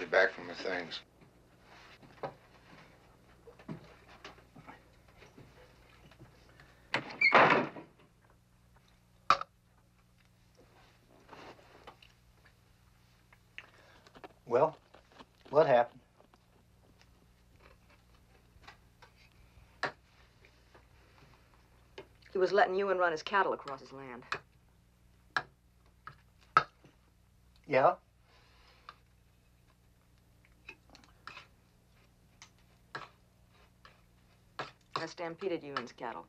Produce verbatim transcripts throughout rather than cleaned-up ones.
get back from the things. Well, what happened? He was letting Ewan run his cattle across his land. Yeah? I stampeded Ewan's cattle.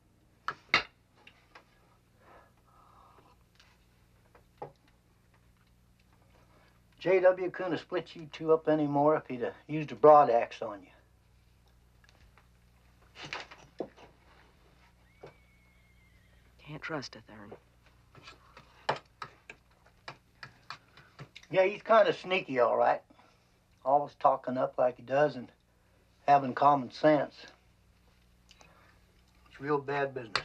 J W couldn't have split you two up any more if he'd have used a broad axe on you. Can't trust a Thurn. Yeah, he's kind of sneaky, all right. Always talking up like he does and having common sense. It's real bad business.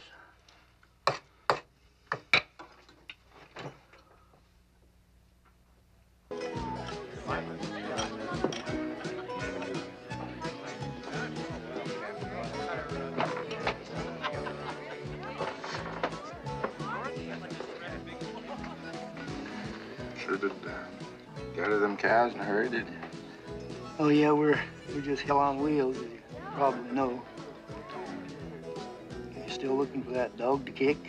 Sure did uh, gather them cows in a hurry, didn't you? Oh, yeah, we're, we're just hell on wheels, as you probably know. You still looking for that dog to kick?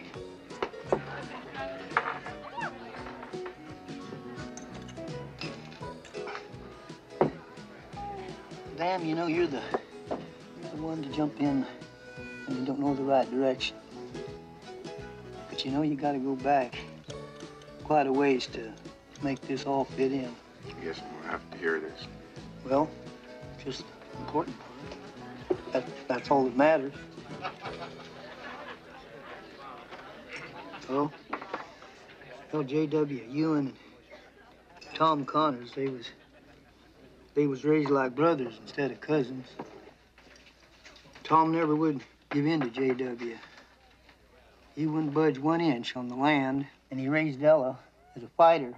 Damn, you know, you're the, you're the one to jump in when you don't know the right direction. But you know, you gotta go back quite a ways to make this all fit in. I guess I'm gonna have to hear this. Well, just the important part. That, that's all that matters. Oh, well, J W Ewan and Tom Connors, they was, they was raised like brothers instead of cousins. Tom never would give in to J W. He wouldn't budge one inch on the land, and he raised Ella as a fighter.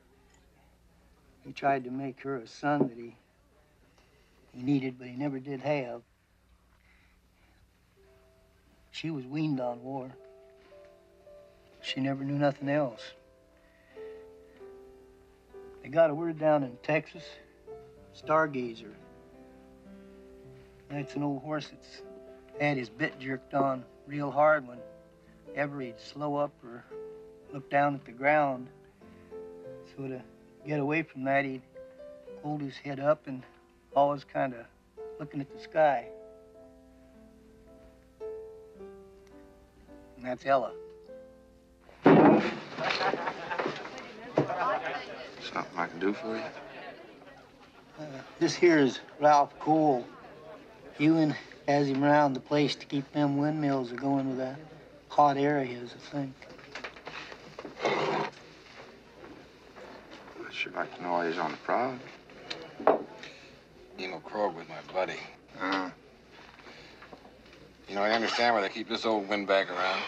He tried to make her a son that he, he needed, but he never did have. She was weaned on war. She never knew nothing else. They got a word down in Texas, Stargazer. That's an old horse that's had his bit jerked on real hard whenever he'd slow up or look down at the ground. So to get away from that, he'd hold his head up and always kind of looking at the sky. And that's Ella. Something I can do for you? Uh, this here is Ralph Cole. Ewan has him around the place to keep them windmills going with that hot air of his, I think. I'd sure like to know why he's on the prowl. Emo Krog was my buddy. Uh, You know, I understand why they keep this old windbag around.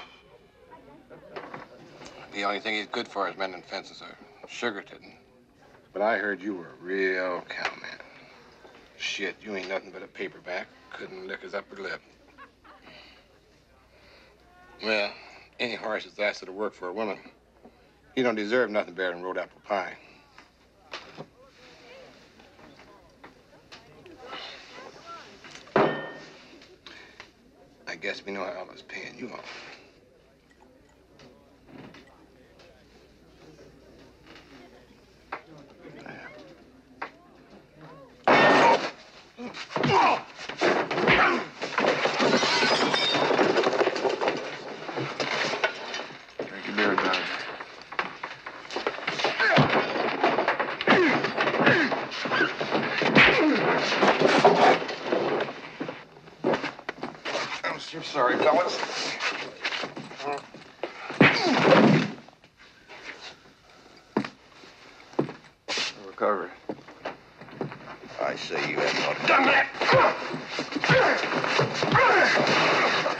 The only thing he's good for is mending fences or sugar titting. But I heard you were a real cowman. Shit, you ain't nothing but a paperback. Couldn't lick his upper lip. Well, any horse that's asked to work for a woman, he don't deserve nothing better than road apple pie. I guess we know how Ella's paying you off. Drink your beer, Dodger. I'm sure sorry, fellas. Recovery. I say you haven't ought to done that.